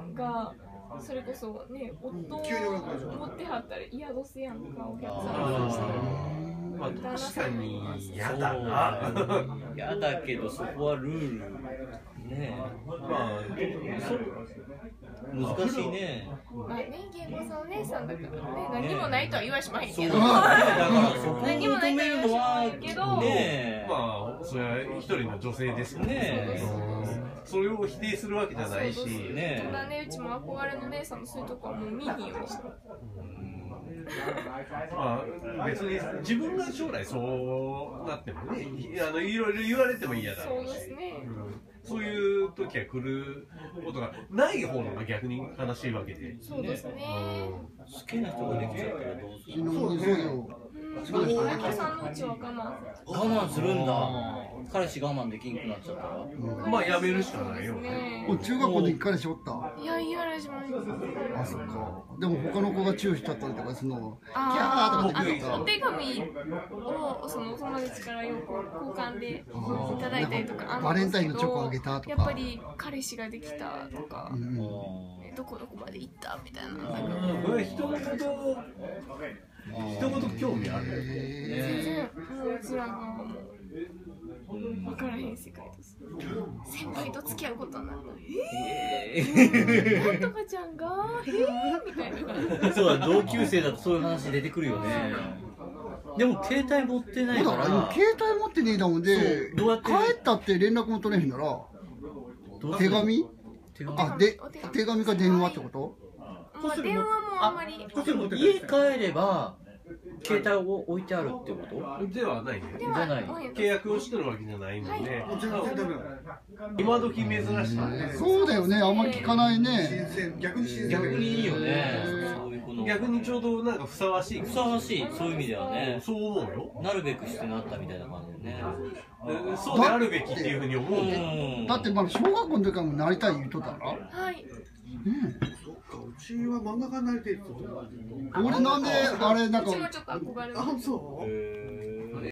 がそれこそね、夫を持ってはったら嫌どすやんか、お客さんとして。 まあ確かに嫌だな。 嫌だけどそこはルールね。まあ難しいね。 まあね、芸妓さんお姉さんだからね、何もないとは言わしまへんけど。 何もないとは言わしまへんけど。 まあそれは一人の女性ですね。それを否定するわけじゃないし。 ただね、うちも憧れの姉さんのそういうとこはもう見ひんようにして。 まあ別に自分が将来そうなってもね、いろいろ言われても嫌だろうし。そうですね。そういう時は来ることがない方のが逆に悲しいわけで。 そうですね。 好きな人ができちゃったらどうする？ そうですよ。 あきさんのうちは我慢するんだ。彼氏我慢できんくなっちゃったら、 まあやめるしかないよね。 中学校の時彼氏おった？ いや、言われしまいます。 あ、そっか。でも他の子がチューしちゃったりとかするの。 お手紙をそのお友達からよく交換でいただいたりとか、 バレンタインのチョコあげたとか、 やっぱり彼氏ができたとか、どこどこまで行ったみたいな。 これ一言興味ある。 全然もううちらがもう分からへん世界です。先輩と付き合うことになった。なんとかちゃんがみたいな。 そうだ、同級生だとそういう話出てくるよね。でも携帯持ってないから。 携帯持ってねえだもんで、帰ったって連絡も取れへんなら手紙？あ、で手紙か電話ってこと？ 電話もあんまり。 でも家帰れば携帯を置いてあるってことではないね。 じゃない。 契約をしてるわけじゃないので、今時珍しい。 そうだよね、あんまり聞かないね。 逆にいいよね。 逆にちょうどなんかふさわしい。 ふさわしい、そういう意味ではね。 そう思うよ。 なるべくしてなったみたいな感じでね。 そうであるべきっていうふうに思うね。 だってまだ小学校の時からもなりたい言うとったら。 はい。 そっか、うちは漫画家になりたいって言ってた。 俺なんであれなんか。 うちもちょっと憧れ。 あ、そう。